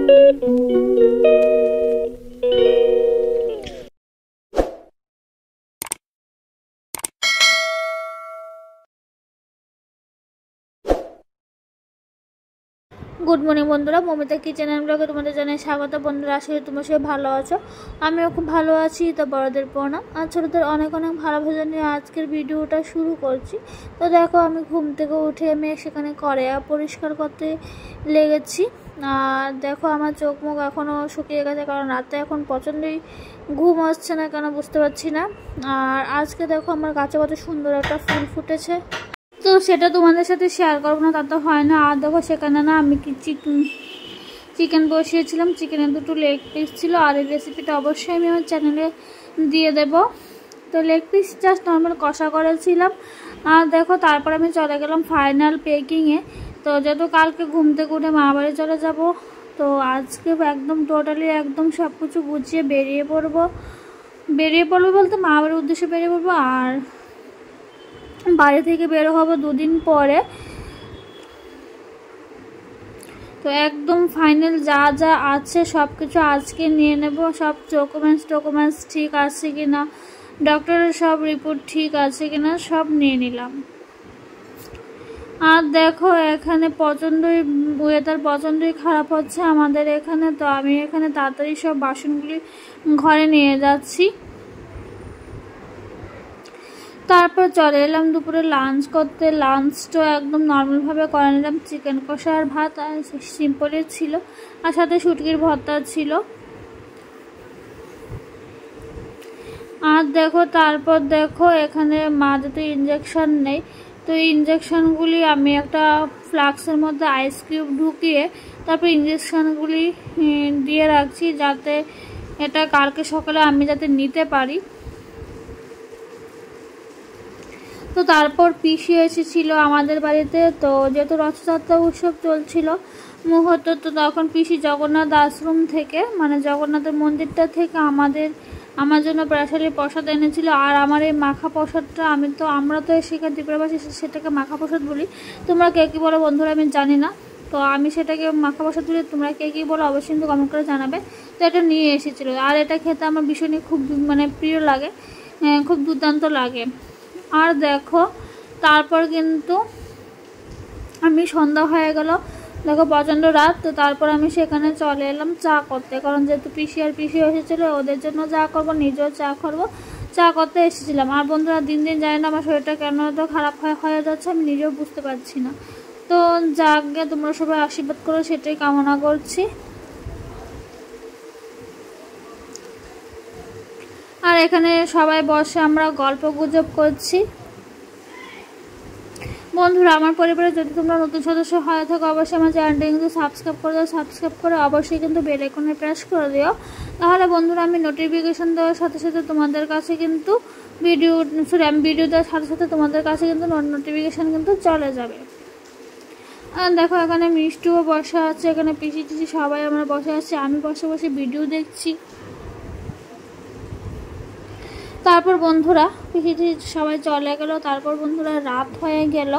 Good morning बंधुरा Mamita kitchen and ब्लगे तुम्हारे जानाई स्वागत। बंधुरा आशा करी तुम्हारा सबाई भालो आछो, आमिও खूब भालो आछि। तो बड़ोदेर प्रणाम और छोटोदेर अनेक अनेक भालोबासा निये आजकेर भिडियोटा शुरू करछि। तो देखो आमि घुम थेके उठे आमि सेखाने कड़ाई परिष्कार करते लेगेछि। और देखो आमार चोख मुख एखोनो शुकिये गेछे कारण राते एखन प्रचंडई घुम आसछे ना केन बुझते पारछि ना। और आजके देखो आमार गाছে कत सुंदर एक फुल फुटेছে, तो सेटा तुम्हारे साथे शेयर करब ना ता तो हय ना। और देखो सेखाने ना आमि चिकेन बसिয়েছিলাম, चिकेনের দুটো लेग पिस ছিল। और এই রেসিপিটা অবশ্যই আমি আমার চ্যানেলে দিয়ে দেব। তো लेग पिस জাস্ট নরমাল কষা করেছিলাম। আর দেখো তারপর আমি চলে গেলাম ফাইনাল পেকিংয়ে। তো যেহেতু কালকে ঘুম থেকে উঠে মা বাড়ি চলে যাব, তো আজকে একদম টোটালি একদম সব কিছু গুছিয়ে বেরিয়ে পড়বো বলতে মা বাড়ির উদ্দেশ্যে বেরিয়ে পড়বো। আর বাড়ি থেকে বের হব দুদিন পরে। তো একদম ফাইনাল যা যা আছে সব কিছু আজকে নিয়ে নেব। সব ডকুমেন্টস ঠিক আছে কিনা, ডক্টরের সব রিপোর্ট ঠিক আছে কিনা সব নিয়ে নিলাম। আর দেখো এখানে প্রচণ্ডই ওয়েদার প্রচণ্ডই খারাপ হচ্ছে আমাদের এখানে। তো আমি এখানে তাড়াতাড়ি সব বাসনগুলি ঘরে নিয়ে যাচ্ছি। তারপর চলে এলাম দুপুরে লাঞ্চ করতে। লাঞ্চটা একদম নর্মালভাবে করে নিলাম, চিকেন কষা আর ভাত আর সিম্পলই ছিল, আর সাথে শুটকির ভর্তা ছিল। আর দেখো তারপর দেখো এখানে মা যেহেতু ইঞ্জেকশন নেই, তো ইঞ্জেকশনগুলি আমি একটা ফ্লাক্সের মধ্যে আইস কিউব ঢুকিয়ে তারপর ইঞ্জেকশনগুলি দিয়ে রাখছি, যাতে এটা কালকে সকালে আমি যাতে নিতে পারি। তো তারপর পিসি এসেছিল আমাদের বাড়িতে। তো যেহেতু রথযাত্রা উৎসব চলছিল মুহূর্ত, তো তখন পিসি জগন্নাথ আশ্রম থেকে মানে জগন্নাথের মন্দিরটা থেকে আমার জন্য প্রাশালি প্রসাদ এনেছিল। আর আমার এই মাখা প্রসাদটা আমরা তো সেখানে ত্রিপুরাবাসী সেটাকে মাখা প্রসাদ বলি, তোমরা কে কী বলো বন্ধুরা আমি জানি না। তো আমি সেটাকে মাখা প্রসাদ বলি, তোমরা কে কী বলো অবশ্যই কিন্তু কমেন্ট করে জানাবে। তো এটা নিয়ে এসেছিলো, আর এটা খেতে আমার ভীষণই খুব মানে প্রিয় লাগে, খুব দুর্দান্ত লাগে। আর দেখো তারপর কিন্তু আমি সন্ধ্যা হয়ে গেল, দেখো প্রচণ্ড রাত। তো তারপর আমি সেখানে চলে এলাম চা করতে, কারণ যেহেতু পিসি এসেছিলো ওদের জন্য চা করবো, নিজেও চা করতে এসেছিলাম। আর বন্ধুরা দিন দিন জানি না আমার শরীরটা কেন তো খারাপ হয়ে যাচ্ছে, আমি নিজেও বুঝতে পারছি না। তো যাকে তোমরা সবাই আশীর্বাদ করো সেটাই কামনা করছি। আর এখানে সবাই বসে আমরা গল্প গুজব করছি। বন্ধুরা আমার পরিবারে যদি তোমরা নতুন সদস্য হয়ে থাকো অবশ্যই আমার চ্যানেলটা কিন্তু সাবস্ক্রাইব করে দাও, সাবস্ক্রাইব করে অবশ্যই কিন্তু বেল আইকনে প্রেস করে দিও। তাহলে বন্ধুরা আমি নোটিফিকেশন দেওয়ার সাথে সাথে তোমাদের কাছে কিন্তু ভিডিও দেওয়ার সাথে সাথে তোমাদের কাছে কিন্তু নোটিফিকেশান কিন্তু চলে যাবে। আর দেখো এখানে মিষ্টিও বসে আছে, এখানে পিসি টিসি সবাই আমরা বসে আছি, আমি বসে বসে ভিডিও দেখছি। তারপর বন্ধুরা পিসি সবাই চলে গেল। তারপর বন্ধুরা রাত হয়ে গেল।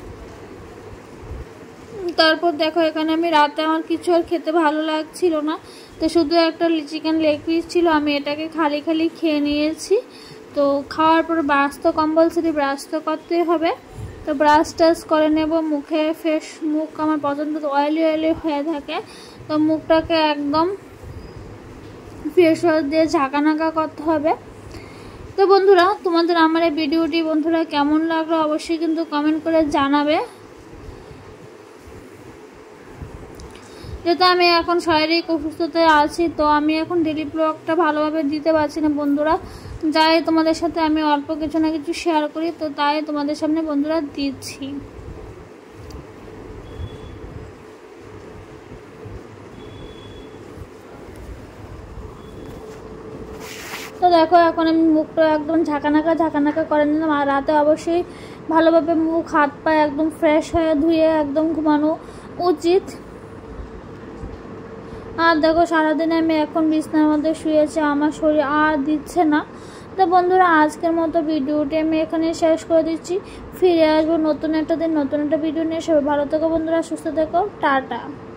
তারপর দেখো এখানে আমি রাতে আমার কিছু আর খেতে ভালো লাগছিল না, তো শুধু একটা চিকেন লেগ পিস ছিল, আমি এটাকে খালি খেয়ে নিয়েছি। তো খাওয়ার পর ব্রাশ তো কম্পালসারি ব্রাশ তো করতেই হবে। তো ব্রাশ টাশ করে নেব, মুখে মুখ আমার পছন্দ অয়েলি হয়ে থাকে, তো মুখটাকে একদম ফেস ওয়াশ দিয়ে ঝাঁকানাকা করতে হবে। তো বন্ধুরা তোমাদের আমার এই ভিডিওটি বন্ধুরা কেমন লাগলো অবশ্যই কিন্তু কমেন্ট করে জানাবে। যেহেতু আমি এখন শারীরিক অসুস্থতায় আছি, তো আমি এখন ডেলি ব্লগটা ভালোভাবে দিতে পারছি না বন্ধুরা, যাই তোমাদের সাথে আমি অল্প কিছু না কিছু শেয়ার করি, তো তাই তোমাদের সামনে বন্ধুরা দিচ্ছি। তো দেখো এখন আমি মুখটা একদম ঝাঁকানাকা করে নিলাম। আর রাতে অবশ্যই ভালোভাবে মুখ হাত পা একদম ফ্রেশ হয়ে ধুয়ে একদম ঘুমানো উচিত। আর দেখো সারাদিনে আমি এখন বিছানার মধ্যে শুয়েছি, আমার শরীর আর দিচ্ছে না। তো বন্ধুরা আজকের মতো ভিডিওটি আমি এখানে শেষ করে দিচ্ছি। ফিরে আসবো নতুন একটা দিন নতুন একটা ভিডিও নিয়ে। সবাই ভালো থেকো বন্ধুরা, সুস্থ থেকো, টাটা।